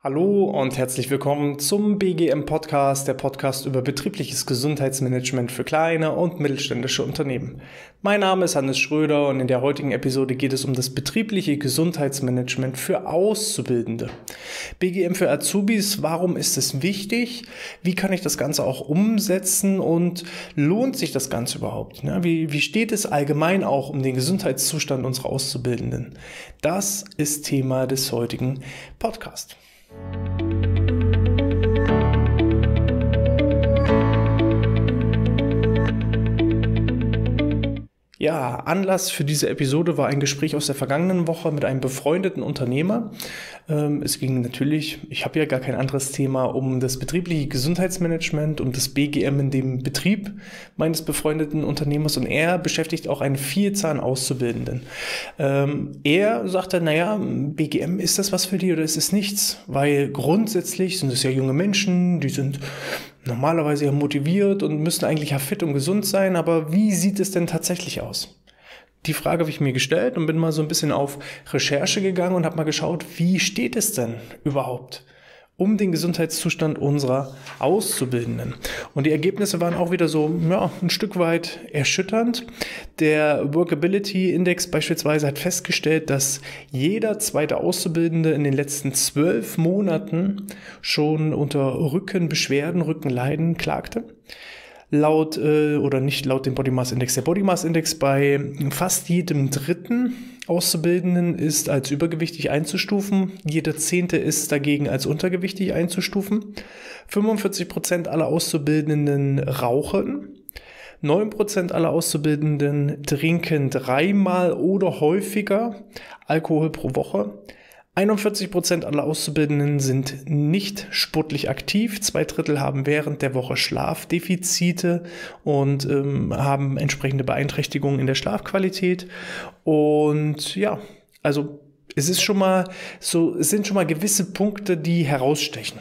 Hallo und herzlich willkommen zum BGM-Podcast, der Podcast über betriebliches Gesundheitsmanagement für kleine und mittelständische Unternehmen. Mein Name ist Hannes Schröder und in der heutigen Episode geht es um das betriebliche Gesundheitsmanagement für Auszubildende. BGM für Azubis, warum ist es wichtig? Wie kann ich das Ganze auch umsetzen und lohnt sich das Ganze überhaupt? Wie steht es allgemein auch um den Gesundheitszustand unserer Auszubildenden? Das ist Thema des heutigen Podcasts. Ja, Anlass für diese Episode war ein Gespräch aus der vergangenen Woche mit einem befreundeten Unternehmer. Es ging natürlich, ich habe ja gar kein anderes Thema, um das betriebliche Gesundheitsmanagement, um das BGM in dem Betrieb meines befreundeten Unternehmers, und er beschäftigt auch eine Vielzahl an Auszubildenden. Er sagte, BGM, ist das was für die oder ist es nichts? Weil grundsätzlich sind es ja junge Menschen, die sind normalerweise ja motiviert und müssen eigentlich ja fit und gesund sein, aber wie sieht es denn tatsächlich aus? Die Frage habe ich mir gestellt und bin mal so ein bisschen auf Recherche gegangen und habe mal geschaut, wie steht es denn überhaupt um den Gesundheitszustand unserer Auszubildenden. Und die Ergebnisse waren auch wieder so, ein Stück weit erschütternd. Der Workability Index beispielsweise hat festgestellt, dass jeder zweite Auszubildende in den letzten 12 Monaten schon unter Rückenbeschwerden, Rückenleiden klagte. Laut dem Body Mass Index. Der Body Mass Index bei fast jedem dritten Auszubildenden ist als übergewichtig einzustufen. Jeder 10. ist dagegen als untergewichtig einzustufen. 45% aller Auszubildenden rauchen. 9% aller Auszubildenden trinken 3-mal oder häufiger Alkohol pro Woche. 41% aller Auszubildenden sind nicht sportlich aktiv, 2/3 haben während der Woche Schlafdefizite und haben entsprechende Beeinträchtigungen in der Schlafqualität. Und ja, also es sind schon mal gewisse Punkte, die herausstechen.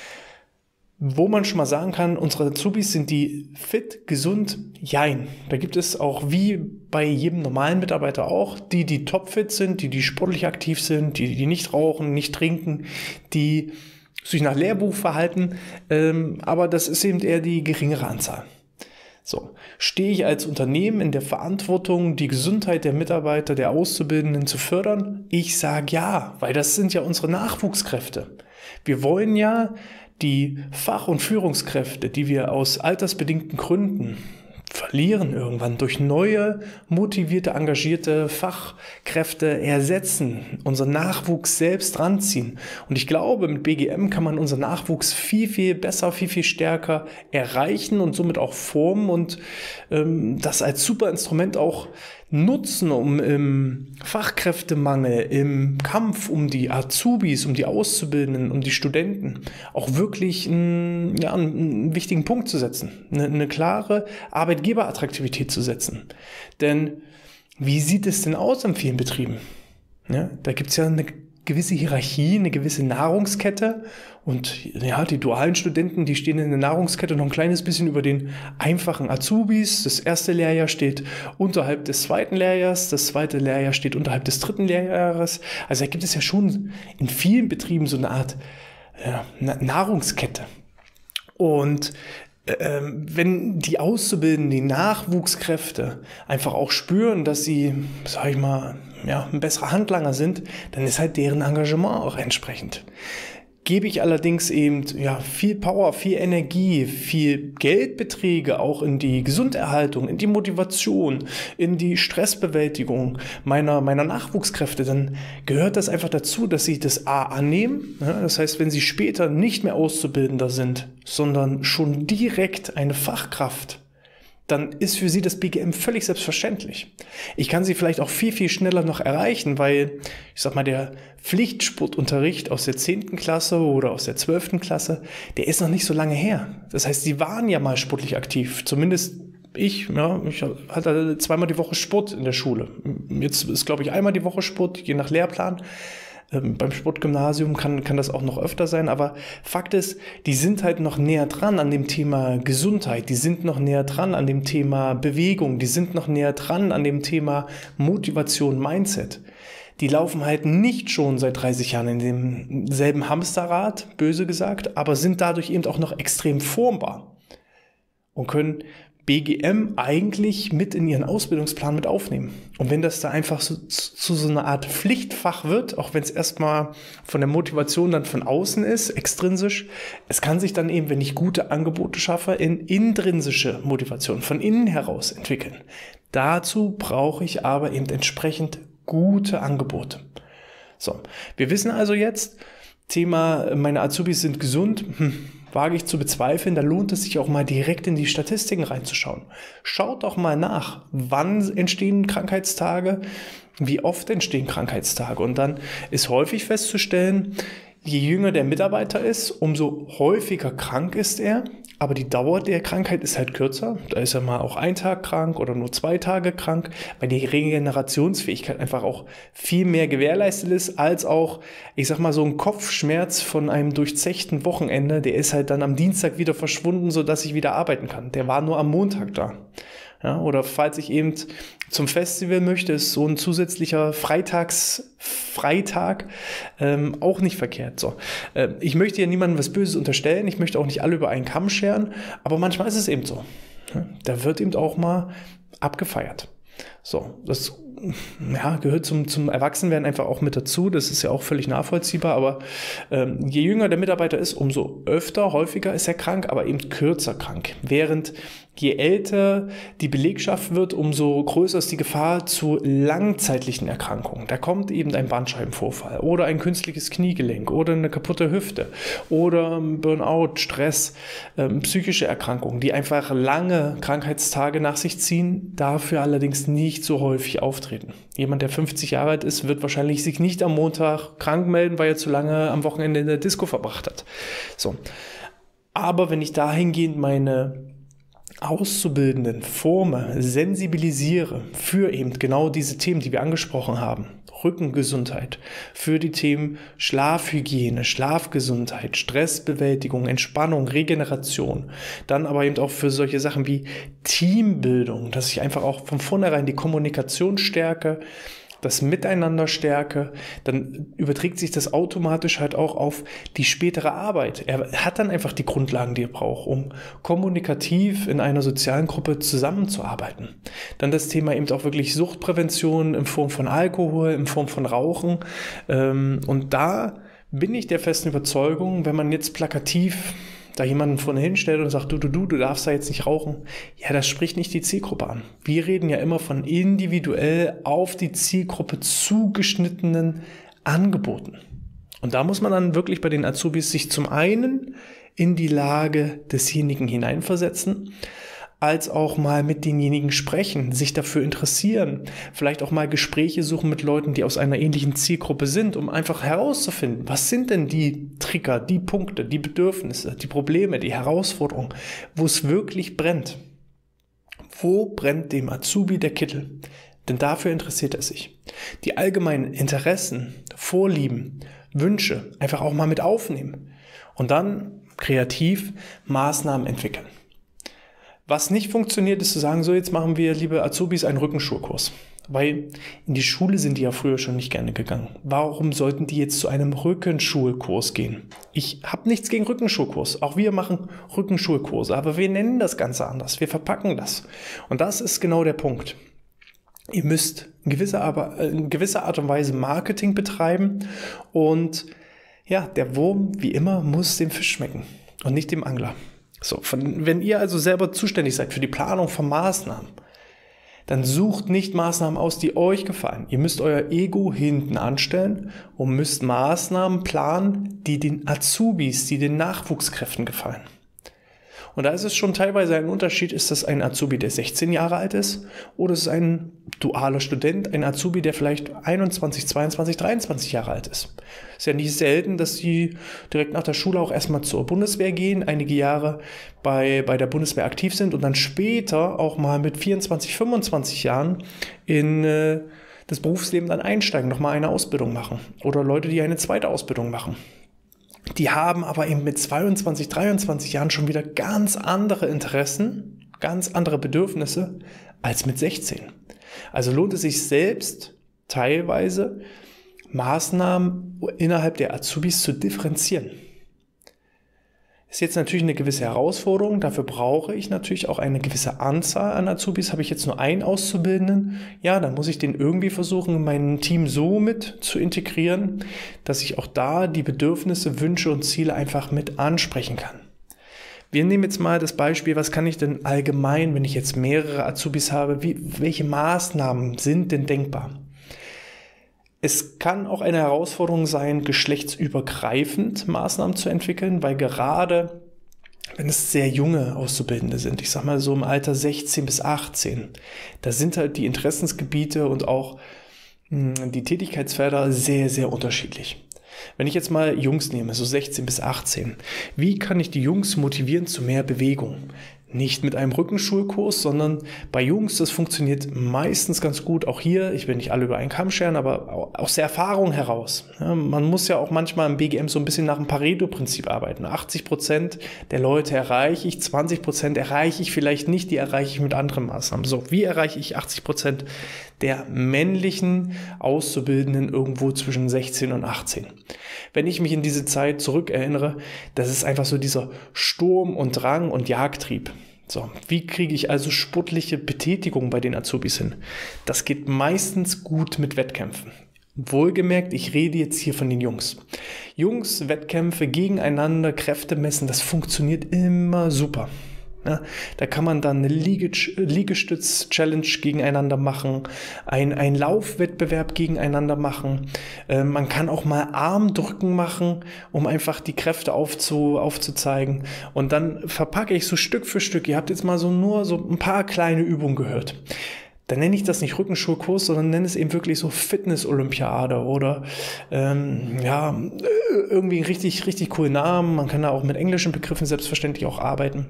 Wo man schon mal sagen kann, unsere Azubis, sind die fit, gesund? Jein. Da gibt es auch, wie bei jedem normalen Mitarbeiter auch, die topfit sind, die sportlich aktiv sind, die nicht rauchen, nicht trinken, die sich nach Lehrbuch verhalten, aber das ist eben eher die geringere Anzahl. So, stehe ich als Unternehmen in der Verantwortung, die Gesundheit der Mitarbeiter, der Auszubildenden zu fördern? Ich sage ja, weil das sind ja unsere Nachwuchskräfte. Wir wollen ja die Fach- und Führungskräfte, die wir aus altersbedingten Gründen verlieren irgendwann, durch neue, motivierte, engagierte Fachkräfte ersetzen, unseren Nachwuchs selbst ranziehen. Und ich glaube, mit BGM kann man unseren Nachwuchs viel, viel besser, viel, viel stärker erreichen und somit auch formen und das als super Instrument auch nutzen, um im Fachkräftemangel, im Kampf um die Azubis, um die Auszubildenden, um die Studenten auch wirklich einen wichtigen Punkt zu setzen, eine klare Arbeitgeberattraktivität zu setzen. Denn wie sieht es denn aus in vielen Betrieben? Ja, da gibt es ja eine gewisse Hierarchie, eine gewisse Nahrungskette, und ja, die dualen Studenten, die stehen in der Nahrungskette noch ein kleines bisschen über den einfachen Azubis. Das erste Lehrjahr steht unterhalb des zweiten Lehrjahres, das zweite Lehrjahr steht unterhalb des dritten Lehrjahres. Also da gibt es ja schon in vielen Betrieben so eine Art Nahrungskette. Und wenn die Auszubildenden, die Nachwuchskräfte einfach auch spüren, dass sie, ein besserer Handlanger sind, dann ist halt deren Engagement auch entsprechend. Gebe ich allerdings eben viel Power, viel Energie, viel Geldbeträge auch in die Gesunderhaltung, in die Motivation, in die Stressbewältigung meiner Nachwuchskräfte, dann gehört das einfach dazu, dass sie das annehmen. Ja, das heißt, wenn sie später nicht mehr Auszubildender sind, sondern schon direkt eine Fachkraft, dann ist für sie das BGM völlig selbstverständlich. Ich kann sie vielleicht auch viel, viel schneller noch erreichen, weil, der Pflichtsportunterriich aus der 10. Klasse oder aus der 12. Klasse, der ist noch nicht so lange her. Das heißt, sie waren ja mal sportlich aktiv. Zumindest ich hatte 2-mal die Woche Sport in der Schule. Jetzt ist, glaube ich, 1-mal die Woche Sport, je nach Lehrplan. Beim Sportgymnasium kann das auch noch öfter sein, aber Fakt ist, die sind halt noch näher dran an dem Thema Gesundheit, die sind noch näher dran an dem Thema Bewegung, die sind noch näher dran an dem Thema Motivation, Mindset. die laufen halt nicht schon seit 30 Jahren in demselben Hamsterrad, böse gesagt, aber sind dadurch eben auch noch extrem formbar und können BGM eigentlich mit in ihren Ausbildungsplan mit aufnehmen. Und wenn das da einfach zu so einer Art Pflichtfach wird, auch wenn es erstmal von der Motivation dann von außen ist, extrinsisch, es kann sich dann eben, wenn ich gute Angebote schaffe, in intrinsische Motivation von innen heraus entwickeln. Dazu brauche ich aber eben entsprechend gute Angebote. So, wir wissen also jetzt, Thema, meine Azubis sind gesund, wage ich zu bezweifeln, da lohnt es sich auch mal direkt in die Statistiken reinzuschauen. Schaut doch mal nach, wann entstehen Krankheitstage, wie oft entstehen Krankheitstage. Und dann ist häufig festzustellen, je jünger der Mitarbeiter ist, umso häufiger krank ist er, aber die Dauer der Krankheit ist halt kürzer. Da ist er mal auch 1 Tag krank oder nur 2 Tage krank, weil die Regenerationsfähigkeit einfach auch viel mehr gewährleistet ist, als auch, ich sag mal, so ein Kopfschmerz von einem durchzechten Wochenende, der ist halt dann am Dienstag wieder verschwunden, sodass ich wieder arbeiten kann. Der war nur am Montag da. Ja, oder falls ich eben zum Festival möchte, ist so ein zusätzlicher Freitag auch nicht verkehrt. So, ich möchte ja niemandem was Böses unterstellen, ich möchte auch nicht alle über einen Kamm scheren, aber manchmal ist es eben so. Ja, da wird eben auch mal abgefeiert. So, das gehört zum Erwachsenwerden einfach auch mit dazu. Das ist ja auch völlig nachvollziehbar, aber je jünger der Mitarbeiter ist, umso häufiger ist er krank, aber eben kürzer krank. Während je älter die Belegschaft wird, umso größer ist die Gefahr zu langzeitlichen Erkrankungen. Da kommt eben ein Bandscheibenvorfall oder ein künstliches Kniegelenk oder eine kaputte Hüfte oder Burnout, Stress, psychische Erkrankungen, die einfach lange Krankheitstage nach sich ziehen, dafür allerdings nicht so häufig auftreten. Jemand, der 50 Jahre alt ist, wird wahrscheinlich sich nicht am Montag krank melden, weil er zu lange am Wochenende in der Disco verbracht hat. So. Aber wenn ich dahingehend meine Auszubildenden forme, sensibilisiere für eben genau diese Themen, die wir angesprochen haben, Rückengesundheit, für die Themen Schlafhygiene, Schlafgesundheit, Stressbewältigung, Entspannung, Regeneration, dann aber eben auch für solche Sachen wie Teambildung, dass ich einfach auch von vornherein die Kommunikation stärke, das Miteinander stärke, dann überträgt sich das automatisch halt auch auf die spätere Arbeit. Er hat dann einfach die Grundlagen, die er braucht, um kommunikativ in einer sozialen Gruppe zusammenzuarbeiten. Dann das Thema eben auch wirklich Suchtprävention in Form von Alkohol, in Form von Rauchen. Und da bin ich der festen Überzeugung, wenn man jetzt plakativ da jemanden vorne hinstellt und sagt, du darfst da jetzt nicht rauchen, ja, das spricht nicht die Zielgruppe an. Wir reden ja immer von individuell auf die Zielgruppe zugeschnittenen Angeboten. Und da muss man dann wirklich bei den Azubis sich zum einen in die Lage desjenigen hineinversetzen, als auch mal mit denjenigen sprechen, sich dafür interessieren, vielleicht auch mal Gespräche suchen mit Leuten, die aus einer ähnlichen Zielgruppe sind, um einfach herauszufinden, was sind denn die Trigger, die Punkte, die Bedürfnisse, die Probleme, die Herausforderungen, wo es wirklich brennt. Wo brennt dem Azubi der Kittel? Denn dafür interessiert er sich. Die allgemeinen Interessen, Vorlieben, Wünsche einfach auch mal mit aufnehmen und dann kreativ Maßnahmen entwickeln. Was nicht funktioniert, ist zu sagen, so jetzt machen wir, liebe Azubis, einen Rückenschulkurs. Weil in die Schule sind die ja früher schon nicht gerne gegangen. Warum sollten die jetzt zu einem Rückenschulkurs gehen? Ich habe nichts gegen Rückenschulkurs. Auch wir machen Rückenschulkurse, aber wir nennen das Ganze anders. Wir verpacken das. Und das ist genau der Punkt. Ihr müsst in gewisser Art und Weise Marketing betreiben und ja, der Wurm, wie immer, muss dem Fisch schmecken und nicht dem Angler. So, wenn ihr also selber zuständig seid für die Planung von Maßnahmen, dann sucht nicht Maßnahmen aus, die euch gefallen. Ihr müsst euer Ego hinten anstellen und müsst Maßnahmen planen, die den Azubis, die den Nachwuchskräften gefallen. Und da ist es schon teilweise ein Unterschied, ist das ein Azubi, der 16 Jahre alt ist, oder ist es ein dualer Student, ein Azubi, der vielleicht 21, 22, 23 Jahre alt ist. Ist ja nicht selten, dass die direkt nach der Schule auch erstmal zur Bundeswehr gehen, einige Jahre bei der Bundeswehr aktiv sind und dann später auch mal mit 24, 25 Jahren in das Berufsleben dann einsteigen, nochmal eine Ausbildung machen. Oder Leute, die eine zweite Ausbildung machen. Die haben aber eben mit 22, 23 Jahren schon wieder ganz andere Interessen, ganz andere Bedürfnisse als mit 16. Also lohnt es sich selbst teilweise Maßnahmen innerhalb der Azubis zu differenzieren. Ist jetzt natürlich eine gewisse Herausforderung, dafür brauche ich natürlich auch eine gewisse Anzahl an Azubis. Habe ich jetzt nur einen Auszubildenden, ja, dann muss ich den irgendwie versuchen, in mein Team so mit zu integrieren, dass ich auch da die Bedürfnisse, Wünsche und Ziele einfach mit ansprechen kann. Wir nehmen jetzt mal das Beispiel, was kann ich denn allgemein, wenn ich jetzt mehrere Azubis habe, welche Maßnahmen sind denn denkbar? Es kann auch eine Herausforderung sein, geschlechtsübergreifend Maßnahmen zu entwickeln, weil gerade, wenn es sehr junge Auszubildende sind, ich sag mal so im Alter 16 bis 18, da sind halt die Interessensgebiete und auch die Tätigkeitsfelder sehr, sehr unterschiedlich. Wenn ich jetzt mal Jungs nehme, so 16 bis 18, wie kann ich die Jungs motivieren zu mehr Bewegung? Nicht mit einem Rückenschulkurs, sondern bei Jungs, das funktioniert meistens ganz gut. Auch hier, ich will nicht alle über einen Kamm scheren, aber aus der Erfahrung heraus. Ja, man muss ja auch manchmal im BGM so ein bisschen nach dem Pareto-Prinzip arbeiten. 80% der Leute erreiche ich, 20% erreiche ich vielleicht nicht, die erreiche ich mit anderen Maßnahmen. So, wie erreiche ich 80% der männlichen Auszubildenden irgendwo zwischen 16 und 18? Wenn ich mich in diese Zeit zurückerinnere, das ist einfach so dieser Sturm und Drang und Jagdtrieb. So, wie kriege ich also sportliche Betätigung bei den Azubis hin? Das geht meistens gut mit Wettkämpfen. Wohlgemerkt, ich rede jetzt hier von den Jungs. Jungs, Wettkämpfe gegeneinander, Kräfte messen, das funktioniert immer super. Ja, da kann man dann eine Liegestütz-Challenge gegeneinander machen, ein Laufwettbewerb gegeneinander machen. Man kann auch mal Armdrücken machen, um einfach die Kräfte aufzuzeigen. Und dann verpacke ich so Stück für Stück. Ihr habt jetzt mal nur so ein paar kleine Übungen gehört. Dann nenne ich das nicht Rückenschulkurs, sondern nenne es eben wirklich so Fitness-Olympiade oder irgendwie einen richtig, richtig coolen Namen. Man kann da auch mit englischen Begriffen selbstverständlich auch arbeiten,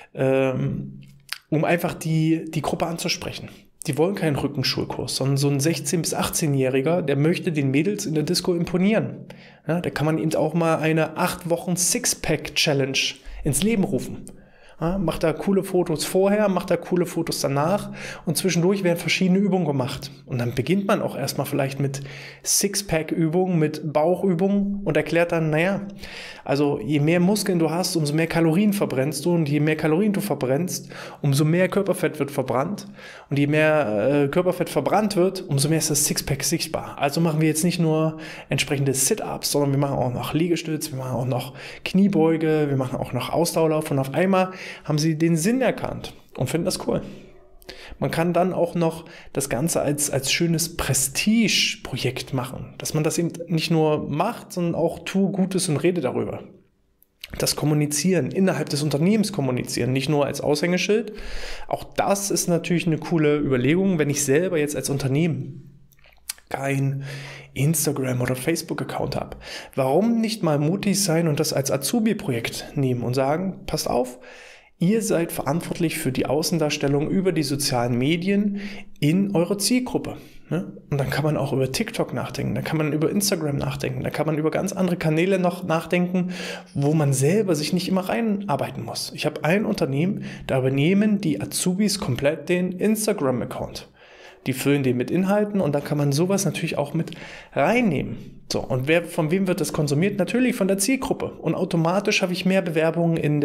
um einfach die Gruppe anzusprechen. Die wollen keinen Rückenschulkurs, sondern so ein 16- bis 18-Jähriger, der möchte den Mädels in der Disco imponieren. Ja, da kann man eben auch mal eine 8 Wochen Sixpack-Challenge ins Leben rufen. Ja, macht da coole Fotos vorher, macht da coole Fotos danach und zwischendurch werden verschiedene Übungen gemacht. Und dann beginnt man auch erstmal vielleicht mit Sixpack-Übungen, mit Bauchübungen und erklärt dann, also je mehr Muskeln du hast, umso mehr Kalorien verbrennst du und je mehr Kalorien du verbrennst, umso mehr Körperfett wird verbrannt und je mehr Körperfett verbrannt wird, umso mehr ist das Sixpack sichtbar. Also machen wir jetzt nicht nur entsprechende Sit-Ups, sondern wir machen auch noch Liegestütz, wir machen auch noch Kniebeuge, wir machen auch noch Ausdauerlauf und auf einmal haben sie den Sinn erkannt und finden das cool. Man kann dann auch noch das Ganze als schönes Prestige-Projekt machen, dass man das eben nicht nur macht, sondern auch tue Gutes und rede darüber. Das Kommunizieren, innerhalb des Unternehmens kommunizieren, nicht nur als Aushängeschild. Auch das ist natürlich eine coole Überlegung, wenn ich selber jetzt als Unternehmen kein Instagram- oder Facebook-Account habe. Warum nicht mal mutig sein und das als Azubi-Projekt nehmen und sagen, passt auf, ihr seid verantwortlich für die Außendarstellung über die sozialen Medien in eurer Zielgruppe. Und dann kann man auch über TikTok nachdenken, dann kann man über Instagram nachdenken, dann kann man über ganz andere Kanäle noch nachdenken, wo man selber sich nicht immer reinarbeiten muss. Ich habe ein Unternehmen, da übernehmen die Azubis komplett den Instagram-Account. Die füllen den mit Inhalten und dann kann man sowas natürlich auch mit reinnehmen. So, und von wem wird das konsumiert? Natürlich von der Zielgruppe. Und automatisch habe ich mehr Bewerbungen im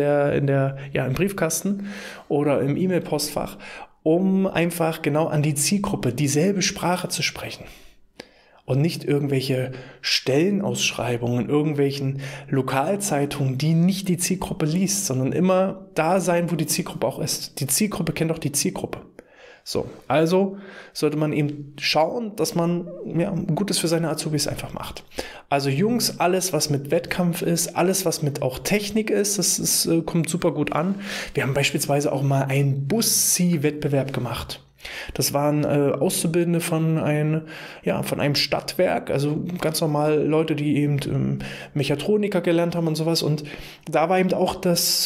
Briefkasten oder im E-Mail-Postfach, um einfach genau an die Zielgruppe dieselbe Sprache zu sprechen. Und nicht irgendwelche Stellenausschreibungen, irgendwelchen Lokalzeitungen, die nicht die Zielgruppe liest, sondern immer da sein, wo die Zielgruppe auch ist. Die Zielgruppe kennt auch die Zielgruppe. So, also sollte man eben schauen, dass man Gutes für seine Azubis einfach macht. Also Jungs, alles was mit Wettkampf ist, alles was mit auch Technik ist, das kommt super gut an. Wir haben beispielsweise auch mal einen Bus-Zieh-Wettbewerb gemacht. Das waren Auszubildende von einem Stadtwerk, also ganz normal Leute, die eben Mechatroniker gelernt haben und sowas. Und da war eben auch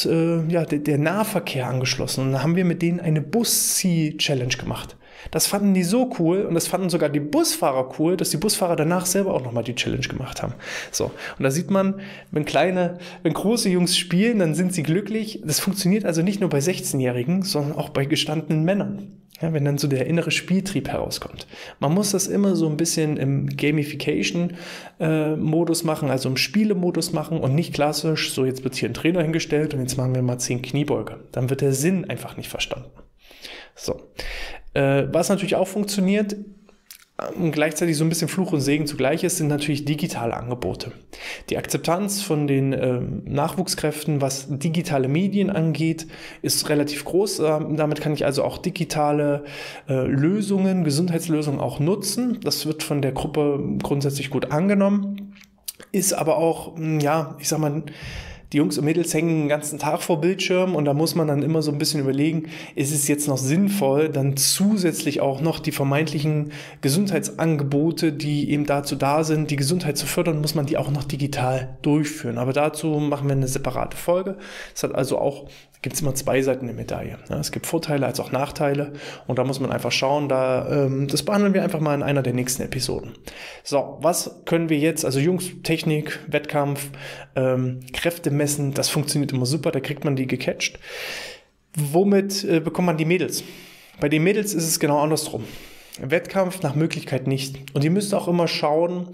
der Nahverkehr angeschlossen. Und da haben wir mit denen eine Bus-Zieh-Challenge gemacht. Das fanden die so cool und das fanden sogar die Busfahrer cool, dass die Busfahrer danach selber auch nochmal die Challenge gemacht haben. So, und da sieht man, wenn große Jungs spielen, dann sind sie glücklich. Das funktioniert also nicht nur bei 16-Jährigen, sondern auch bei gestandenen Männern. Ja, wenn dann so der innere Spieltrieb herauskommt. Man muss das immer so ein bisschen im Gamification-Modus machen, also im Spielemodus machen und nicht klassisch, so jetzt wird hier ein Trainer hingestellt und jetzt machen wir mal 10 Kniebeuge. Dann wird der Sinn einfach nicht verstanden. So. Was natürlich auch funktioniert, und gleichzeitig so ein bisschen Fluch und Segen zugleich ist, sind natürlich digitale Angebote. Die Akzeptanz von den Nachwuchskräften, was digitale Medien angeht, ist relativ groß. Damit kann ich also auch digitale Lösungen, Gesundheitslösungen auch nutzen. Das wird von der Gruppe grundsätzlich gut angenommen. Ist aber auch, ja, ich sag mal, die Jungs und Mädels hängen den ganzen Tag vor Bildschirmen und da muss man dann immer so ein bisschen überlegen, ist es jetzt noch sinnvoll, dann zusätzlich auch noch die vermeintlichen Gesundheitsangebote, die eben dazu da sind, die Gesundheit zu fördern, muss man die auch noch digital durchführen. Aber dazu machen wir eine separate Folge. Es hat also auch, gibt es immer 2 Seiten der Medaille. Ja, es gibt Vorteile als auch Nachteile und da muss man einfach schauen, das behandeln wir einfach mal in einer der nächsten Episoden. So, was können wir jetzt, also Jungs, Technik, Wettkampf, Kräfte messen, das funktioniert immer super, da kriegt man die gecatcht. Womit bekommt man die Mädels? Bei den Mädels ist es genau andersrum. Wettkampf nach Möglichkeit nicht. Und ihr müsst auch immer schauen,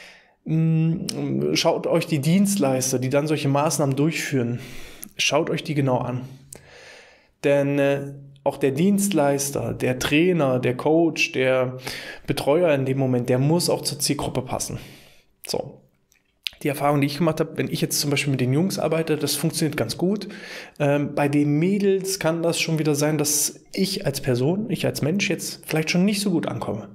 schaut euch die Dienstleister, die dann solche Maßnahmen durchführen, schaut euch die genau an. Denn auch der Dienstleister, der Trainer, der Coach, der Betreuer in dem Moment, der muss auch zur Zielgruppe passen. So. Die Erfahrung, die ich gemacht habe, wenn ich jetzt zum Beispiel mit den Jungs arbeite, das funktioniert ganz gut. Bei den Mädels kann das schon wieder sein, dass ich als Person, ich als Mensch jetzt vielleicht schon nicht so gut ankomme.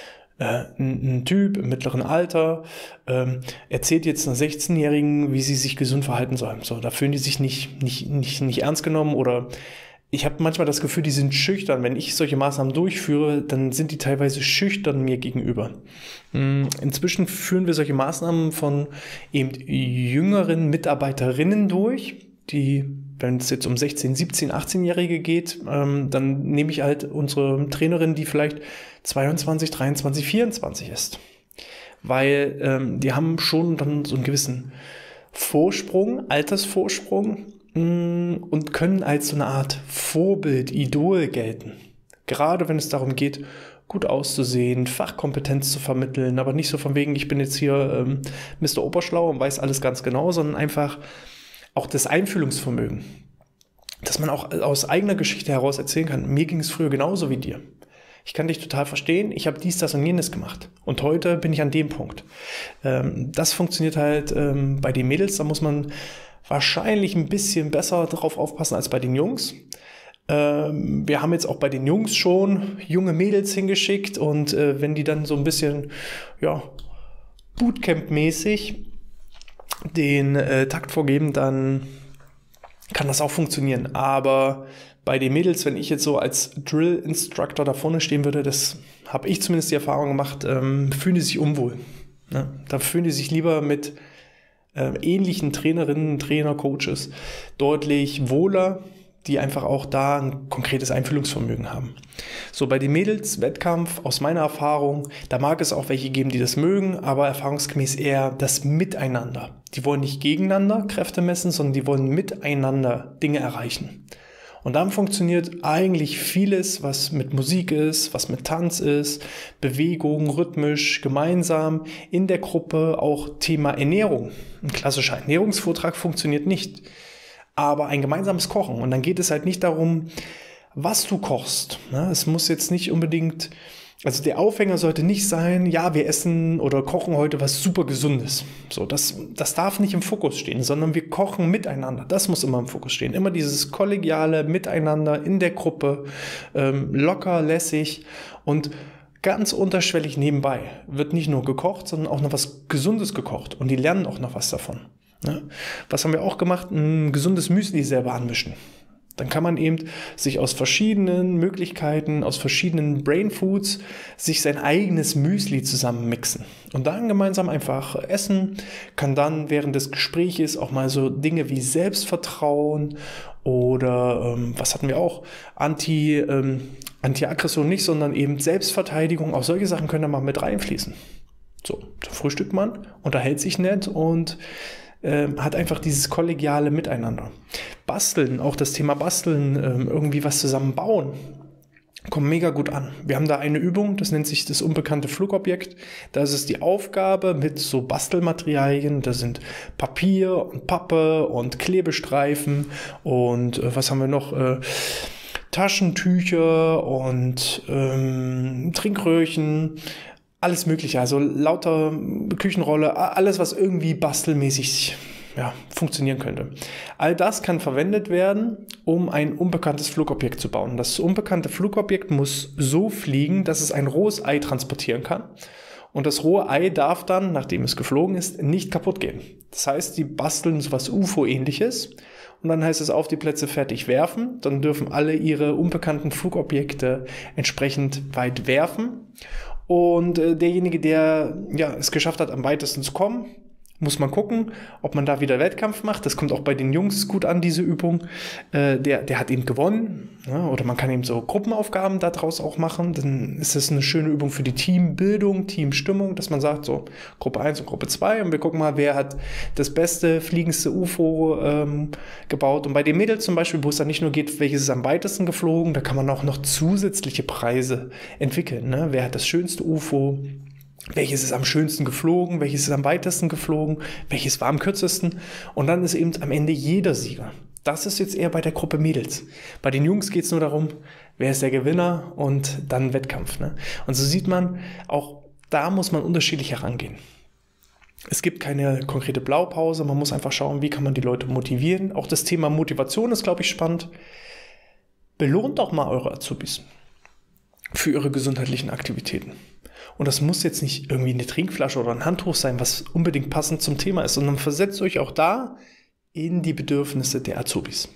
Ein Typ im mittleren Alter erzählt jetzt einer 16-Jährigen, wie sie sich gesund verhalten sollen. So, da fühlen die sich nicht ernst genommen oder ich habe manchmal das Gefühl, die sind schüchtern. Wenn ich solche Maßnahmen durchführe, dann sind die teilweise schüchtern mir gegenüber. Inzwischen führen wir solche Maßnahmen von eben jüngeren Mitarbeiterinnen durch, die, wenn es jetzt um 16, 17, 18-Jährige geht, dann nehme ich halt unsere Trainerin, die vielleicht 22, 23, 24 ist. Weil die haben schon dann so einen gewissen Vorsprung, Altersvorsprung, und können als so eine Art Vorbild, Idol gelten. Gerade wenn es darum geht, gut auszusehen, Fachkompetenz zu vermitteln, aber nicht so von wegen, ich bin jetzt hier Mr. Oberschlau und weiß alles ganz genau, sondern einfach auch das Einfühlungsvermögen, dass man auch aus eigener Geschichte heraus erzählen kann, mir ging es früher genauso wie dir. Ich kann dich total verstehen, ich habe dies, das und jenes gemacht. Und heute bin ich an dem Punkt. Das funktioniert halt bei den Mädels, da muss man wahrscheinlich ein bisschen besser drauf aufpassen als bei den Jungs. Wir haben jetzt auch bei den Jungs schon junge Mädels hingeschickt und wenn die dann so ein bisschen, ja, Bootcamp-mäßig den Takt vorgeben, dann kann das auch funktionieren. Aber bei den Mädels, wenn ich jetzt so als Drill-Instructor da vorne stehen würde, das habe ich zumindest die Erfahrung gemacht, fühlen die sich unwohl. Ne? Da fühlen die sich lieber mit ähnlichen Trainerinnen, Trainer, Coaches deutlich wohler, die einfach auch da ein konkretes Einfühlungsvermögen haben. So, bei den Mädels, Wettkampf, aus meiner Erfahrung, da mag es auch welche geben, die das mögen, aber erfahrungsgemäß eher das Miteinander. Die wollen nicht gegeneinander Kräfte messen, sondern die wollen miteinander Dinge erreichen. Und dann funktioniert eigentlich vieles, was mit Musik ist, was mit Tanz ist, Bewegung, rhythmisch, gemeinsam, in der Gruppe, auch Thema Ernährung. Ein klassischer Ernährungsvortrag funktioniert nicht, aber ein gemeinsames Kochen. Und dann geht es halt nicht darum, was du kochst. Es muss jetzt nicht unbedingt, also der Aufhänger sollte nicht sein, ja, wir essen oder kochen heute was super Gesundes. So, das darf nicht im Fokus stehen, sondern wir kochen miteinander. Das muss immer im Fokus stehen. Immer dieses kollegiale Miteinander in der Gruppe, locker, lässig und ganz unterschwellig nebenbei. Wird nicht nur gekocht, sondern auch noch was Gesundes gekocht und die lernen auch noch was davon. Was haben wir auch gemacht? Ein gesundes Müsli selber anmischen. Dann kann man eben sich aus verschiedenen Möglichkeiten, aus verschiedenen Brain Foods, sich sein eigenes Müsli zusammenmixen. Und dann gemeinsam einfach essen, kann dann während des Gespräches auch mal so Dinge wie Selbstvertrauen oder, was hatten wir auch, Anti-Aggression nicht, sondern eben Selbstverteidigung, auch solche Sachen können da mal mit reinfließen. So, da frühstückt man, unterhält sich nett und hat einfach dieses kollegiale Miteinander. Basteln, auch das Thema Basteln, irgendwie was zusammen bauen. kommen mega gut an. Wir haben da eine Übung, das nennt sich das unbekannte Flugobjekt. Da ist es die Aufgabe mit so Bastelmaterialien, da sind Papier und Pappe und Klebestreifen und was haben wir noch? Taschentücher und Trinkröhrchen, alles mögliche, also lauter Küchenrolle, alles, was irgendwie bastelmäßig funktionieren könnte. All das kann verwendet werden, um ein unbekanntes Flugobjekt zu bauen. Das unbekannte Flugobjekt muss so fliegen, dass es ein rohes Ei transportieren kann. Und das rohe Ei darf dann, nachdem es geflogen ist, nicht kaputt gehen. Das heißt, die basteln so was UFO-ähnliches. Und dann heißt es auf die Plätze fertig werfen. Dann dürfen alle ihre unbekannten Flugobjekte entsprechend weit werfen. Und derjenige, der es geschafft hat, am weitesten zu kommen, muss man gucken, ob man da wieder Wettkampf macht. Das kommt auch bei den Jungs gut an, diese Übung. Der hat eben gewonnen. Ja, oder man kann eben so Gruppenaufgaben daraus auch machen. Dann ist das eine schöne Übung für die Teambildung, Teamstimmung, dass man sagt, so Gruppe 1 und Gruppe 2 und wir gucken mal, wer hat das beste, fliegendste UFO gebaut. Und bei den Mädels zum Beispiel, wo es dann nicht nur geht, welches ist am weitesten geflogen, da kann man auch noch zusätzliche Preise entwickeln. Ne? Wer hat das schönste UFO? Welches ist am schönsten geflogen, welches ist am weitesten geflogen, welches war am kürzesten. Und dann ist eben am Ende jeder Sieger. Das ist jetzt eher bei der Gruppe Mädels. Bei den Jungs geht es nur darum, wer ist der Gewinner und dann Wettkampf. Ne? Und so sieht man, auch da muss man unterschiedlich herangehen. Es gibt keine konkrete Blaupause, man muss einfach schauen, wie kann man die Leute motivieren. Auch das Thema Motivation ist, glaube ich, spannend. Belohnt doch mal eure Azubis für ihre gesundheitlichen Aktivitäten. Und das muss jetzt nicht irgendwie eine Trinkflasche oder ein Handtuch sein, was unbedingt passend zum Thema ist, sondern versetzt euch auch da in die Bedürfnisse der Azubis.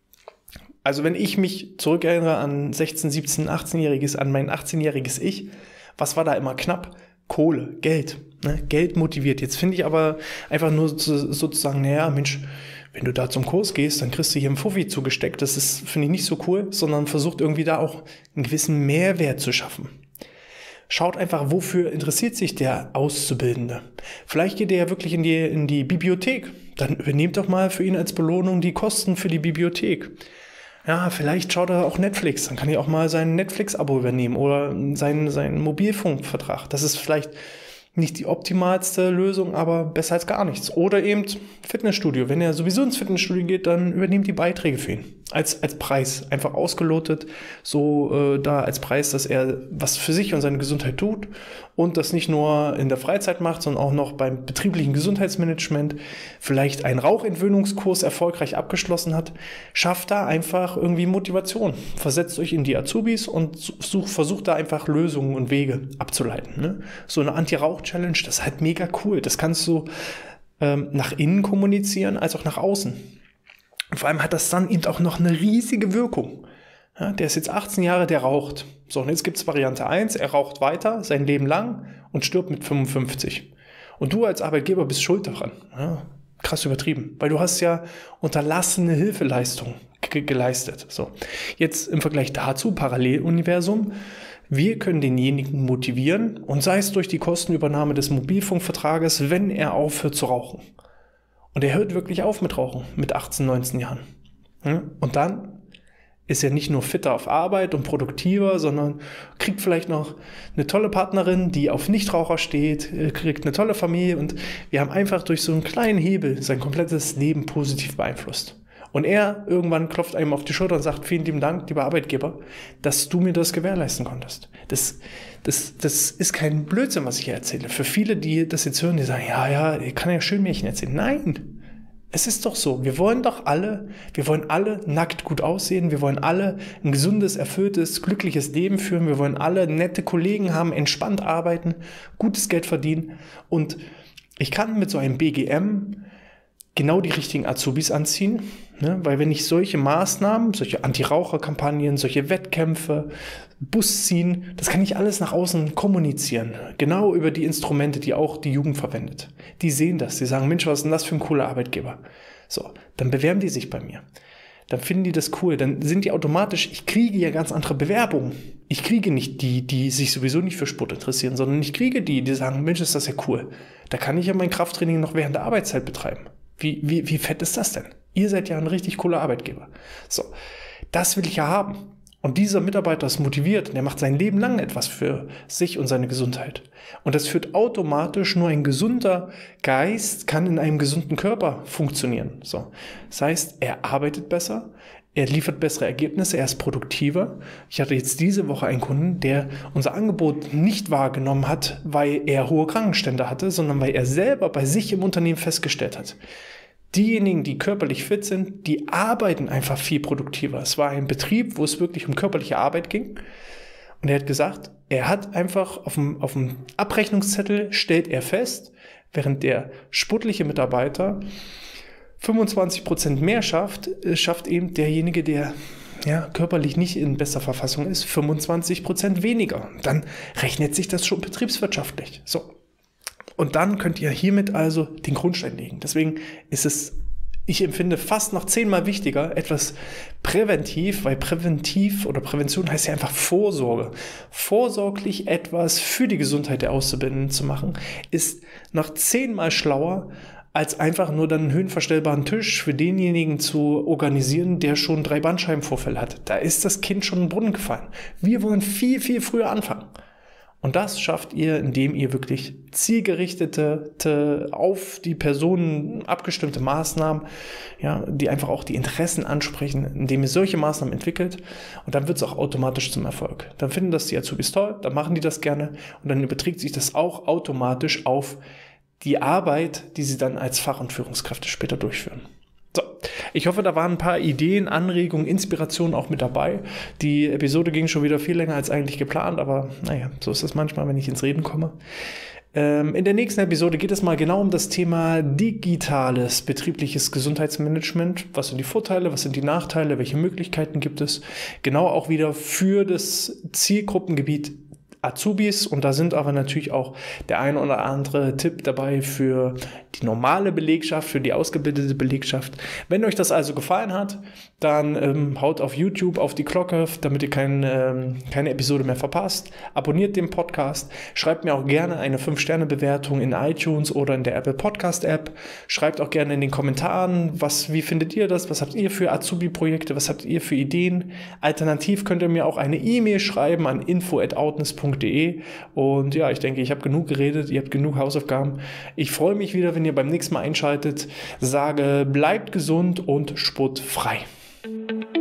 Also wenn ich mich zurückerinnere an 16-, 17-, 18-Jähriges, an mein 18-jähriges Ich, was war da immer knapp? Kohle, Geld. Ne? Geld motiviert. Jetzt finde ich aber einfach nur sozusagen, naja, Mensch, wenn du da zum Kurs gehst, dann kriegst du hier einen Fuffi zugesteckt. Das ist, finde ich, nicht so cool, sondern versucht irgendwie da auch einen gewissen Mehrwert zu schaffen. Schaut einfach, wofür interessiert sich der Auszubildende. Vielleicht geht er ja wirklich in die Bibliothek. Dann übernehmt doch mal für ihn als Belohnung die Kosten für die Bibliothek. Ja, vielleicht schaut er auch Netflix. Dann kann er auch mal sein Netflix-Abo übernehmen oder seinen Mobilfunkvertrag. Das ist vielleicht nicht die optimalste Lösung, aber besser als gar nichts. Oder eben Fitnessstudio. Wenn er sowieso ins Fitnessstudio geht, dann übernehmt die Beiträge für ihn. Als Preis. Einfach ausgelotet. So da als Preis, dass er was für sich und seine Gesundheit tut. Und das nicht nur in der Freizeit macht, sondern auch noch beim betrieblichen Gesundheitsmanagement vielleicht einen Rauchentwöhnungskurs erfolgreich abgeschlossen hat. Schafft da einfach irgendwie Motivation. Versetzt euch in die Azubis und versucht da einfach Lösungen und Wege abzuleiten. Ne? So eine Anti-Rauch-Challenge, das ist halt mega cool. Das kannst du nach innen kommunizieren, als auch nach außen. Und vor allem hat das dann eben auch noch eine riesige Wirkung. Ja, der ist jetzt 18 Jahre, der raucht. So, und jetzt gibt es Variante 1, er raucht weiter, sein Leben lang und stirbt mit 55. Und du als Arbeitgeber bist schuld daran. Ja, krass übertrieben, weil du hast ja unterlassene Hilfeleistung geleistet. So, jetzt im Vergleich dazu, Paralleluniversum, wir können denjenigen motivieren und sei es durch die Kostenübernahme des Mobilfunkvertrages, wenn er aufhört zu rauchen. Und er hört wirklich auf mit Rauchen, mit 18, 19 Jahren. Ja, und dann ist er nicht nur fitter auf Arbeit und produktiver, sondern kriegt vielleicht noch eine tolle Partnerin, die auf Nichtraucher steht, kriegt eine tolle Familie und wir haben einfach durch so einen kleinen Hebel sein komplettes Leben positiv beeinflusst. Und er irgendwann klopft einem auf die Schulter und sagt, vielen lieben Dank, lieber Arbeitgeber, dass du mir das gewährleisten konntest. Das ist kein Blödsinn, was ich hier erzähle. Für viele, die das jetzt hören, die sagen, ja, ich kann ja schön Märchen erzählen. Nein! Es ist doch so, wir wollen alle nackt gut aussehen, wir wollen alle ein gesundes, erfülltes, glückliches Leben führen, wir wollen alle nette Kollegen haben, entspannt arbeiten, gutes Geld verdienen und ich kann mit so einem BGM genau die richtigen Azubis anziehen, ne? Weil wenn ich solche Maßnahmen, solche Anti-Raucher-Kampagnen, solche Wettkämpfe, Bus ziehen, das kann ich alles nach außen kommunizieren, genau über die Instrumente, die auch die Jugend verwendet. Die sehen das, die sagen, Mensch, was ist denn das für ein cooler Arbeitgeber? So, dann bewerben die sich bei mir. Dann finden die das cool, dann sind die automatisch, ich kriege ja ganz andere Bewerbungen. Ich kriege nicht die sich sowieso nicht für Sport interessieren, sondern ich kriege die sagen, Mensch, ist das ja cool. Da kann ich ja mein Krafttraining noch während der Arbeitszeit betreiben. Wie fett ist das denn? Ihr seid ja ein richtig cooler Arbeitgeber. So, das will ich ja haben. Und dieser Mitarbeiter ist motiviert und er macht sein Leben lang etwas für sich und seine Gesundheit. Und das führt automatisch, nur ein gesunder Geist kann in einem gesunden Körper funktionieren. So. Das heißt, er arbeitet besser, er liefert bessere Ergebnisse, er ist produktiver. Ich hatte jetzt diese Woche einen Kunden, der unser Angebot nicht wahrgenommen hat, weil er hohe Krankenstände hatte, sondern weil er selber bei sich im Unternehmen festgestellt hat, diejenigen, die körperlich fit sind, die arbeiten einfach viel produktiver. Es war ein Betrieb, wo es wirklich um körperliche Arbeit ging. Und er hat gesagt, er hat einfach auf dem Abrechnungszettel stellt er fest, während der sportliche Mitarbeiter 25% mehr schafft eben derjenige, der körperlich nicht in bester Verfassung ist, 25% weniger. Dann rechnet sich das schon betriebswirtschaftlich. So. Und dann könnt ihr hiermit also den Grundstein legen. Deswegen ist es, ich empfinde, fast noch 10-mal wichtiger, etwas präventiv, weil präventiv oder Prävention heißt ja einfach Vorsorge. Vorsorglich etwas für die Gesundheit der Auszubildenden zu machen, ist noch 10-mal schlauer, als einfach nur dann einen höhenverstellbaren Tisch für denjenigen zu organisieren, der schon 3 Bandscheibenvorfälle hat. Da ist das Kind schon in den Brunnen gefallen. Wir wollen viel, viel früher anfangen. Und das schafft ihr, indem ihr wirklich zielgerichtete, auf die Personen abgestimmte Maßnahmen, die einfach auch die Interessen ansprechen, indem ihr solche Maßnahmen entwickelt. Und dann wird es auch automatisch zum Erfolg. Dann finden das die Azubis toll, dann machen die das gerne und dann überträgt sich das auch automatisch auf die Arbeit, die sie dann als Fach- und Führungskräfte später durchführen. So, ich hoffe, da waren ein paar Ideen, Anregungen, Inspirationen auch mit dabei. Die Episode ging schon wieder viel länger als eigentlich geplant, aber naja, so ist es manchmal, wenn ich ins Reden komme. In der nächsten Episode geht es mal genau um das Thema digitales betriebliches Gesundheitsmanagement. Was sind die Vorteile, was sind die Nachteile, welche Möglichkeiten gibt es? Genau auch wieder für das Zielgruppengebiet Azubis, und da sind aber natürlich auch der ein oder andere Tipp dabei für die normale Belegschaft, für die ausgebildete Belegschaft. Wenn euch das also gefallen hat, dann haut auf YouTube auf die Glocke, damit ihr keine Episode mehr verpasst. Abonniert den Podcast, schreibt mir auch gerne eine 5-Sterne-Bewertung in iTunes oder in der Apple Podcast App. Schreibt auch gerne in den Kommentaren, wie findet ihr das, was habt ihr für Azubi-Projekte, was habt ihr für Ideen. Alternativ könnt ihr mir auch eine E-Mail schreiben an info@outness.de. Und ja, ich denke, ich habe genug geredet, ihr habt genug Hausaufgaben. Ich freue mich wieder, wenn ihr beim nächsten Mal einschaltet. Sage, bleibt gesund und sportfrei.